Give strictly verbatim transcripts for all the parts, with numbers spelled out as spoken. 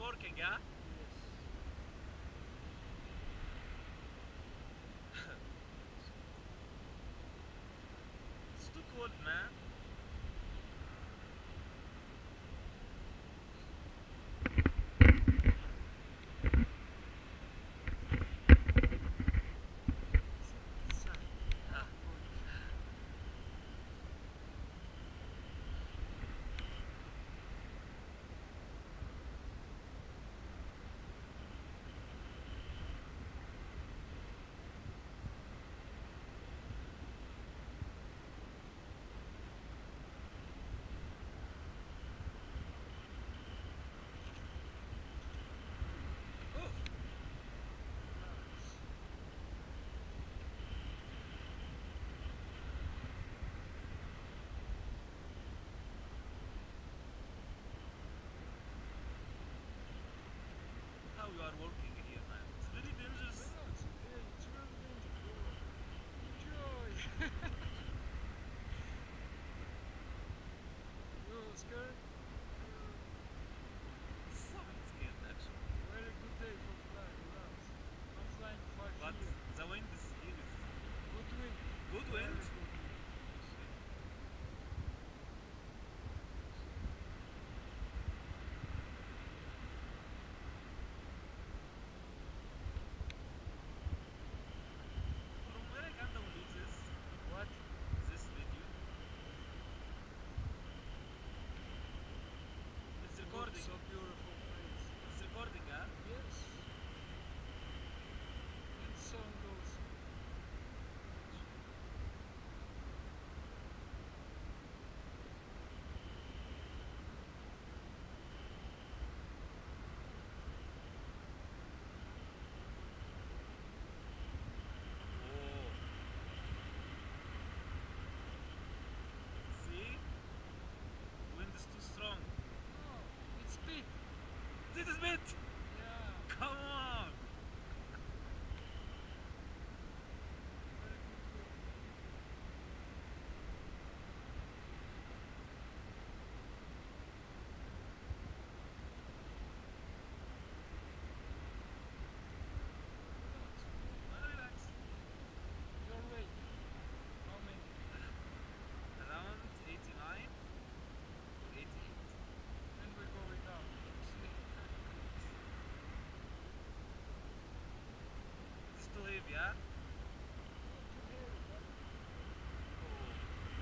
working, yeah? Yes. It's too cold, man. Inside. Ah, Oh, good. oof. Nice. How you are working here, man? It's very No, dangerous. no, it's okay. It's really dangerous, bro. Enjoy. You scared? Uh, So scared, actually. very good day for flying. Relax. I'm flying five But here. the wind is here is Good wind. good wind. Very good wind. Yes. Okay. Yes. From where I can download this, What? this video, it's Look, recording. so beautiful place. It's recording, huh? Yes. And sound also. Oh, see? Wind is too strong. No, it's speed. This is bit. Yeah. Come on. Very good wind. Relax, bro. Relax. Your weight. How many? Around eighty-nine or eighty-eight. And we're going up. See? It's too heavy, huh? Not too heavy, but Oh.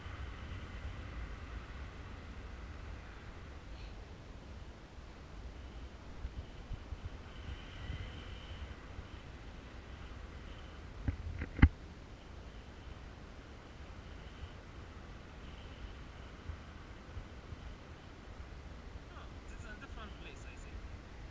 No, this is a different place, I think.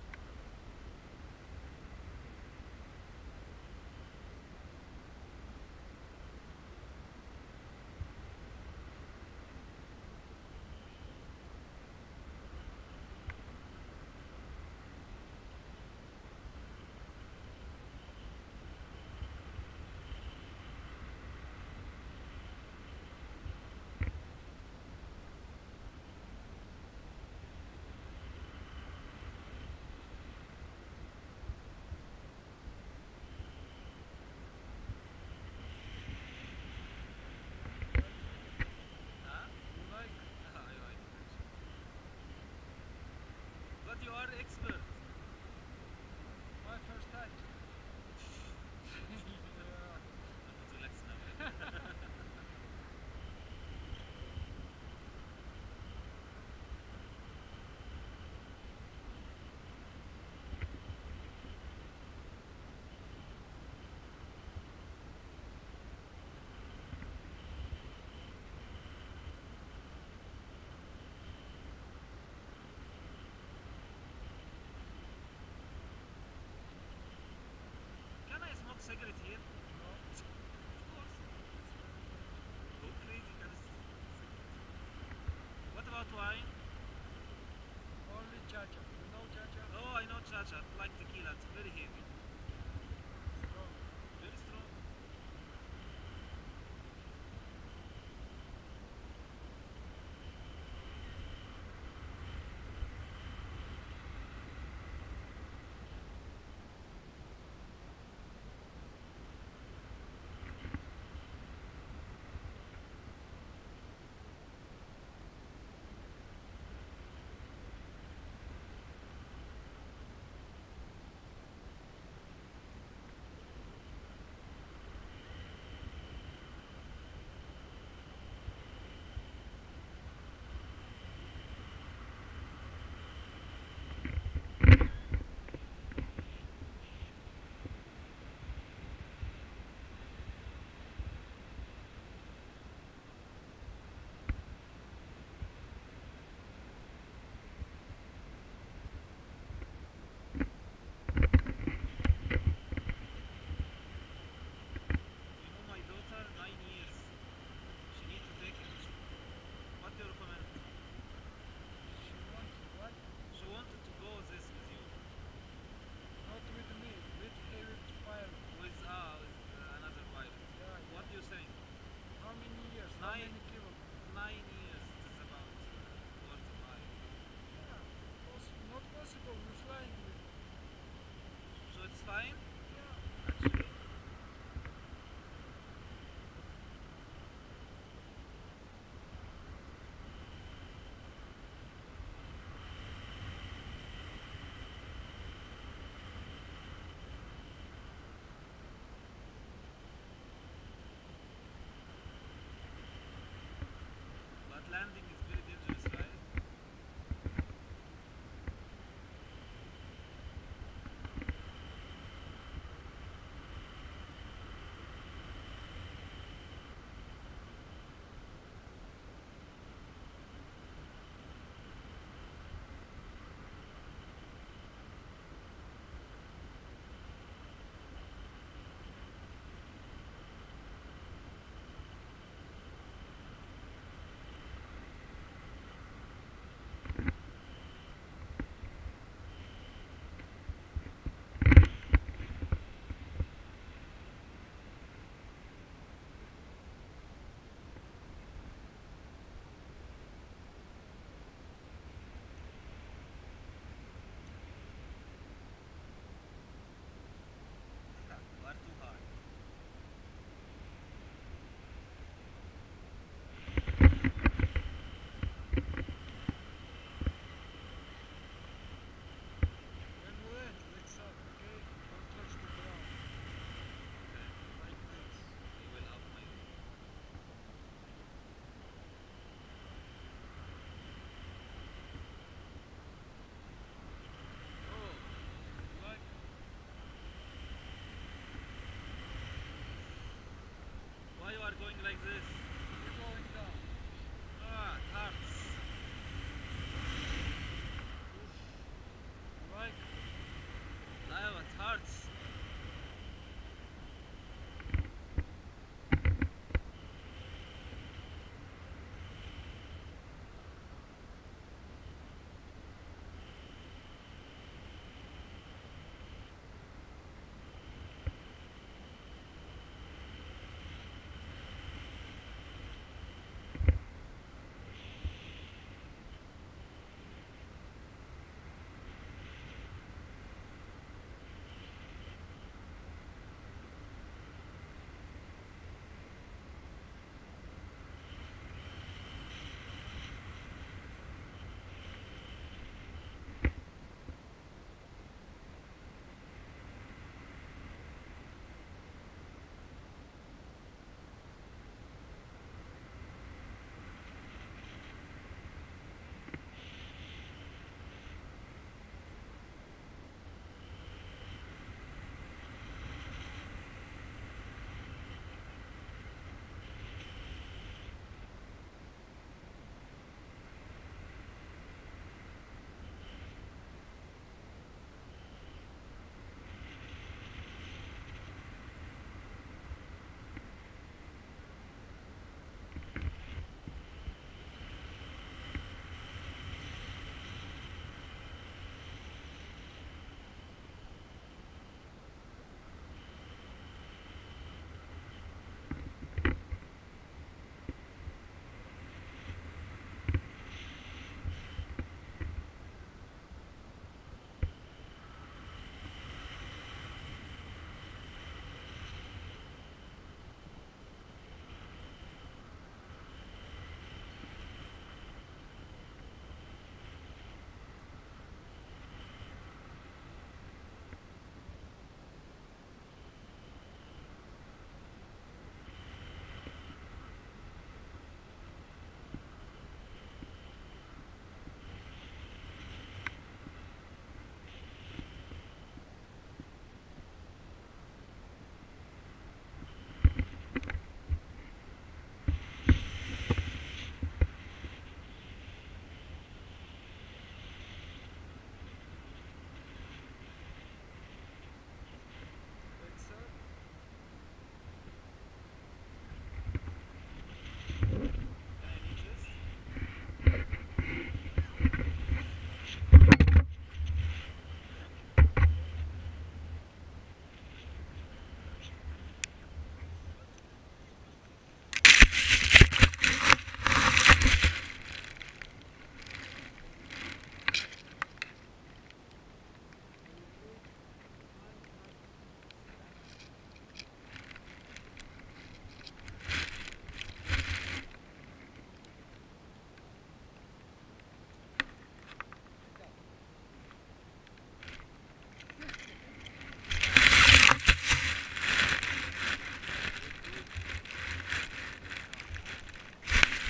Huh? you like? Ah, I like it actually. But you are expert. My first time. Yeah. I'm not relaxed now. like this.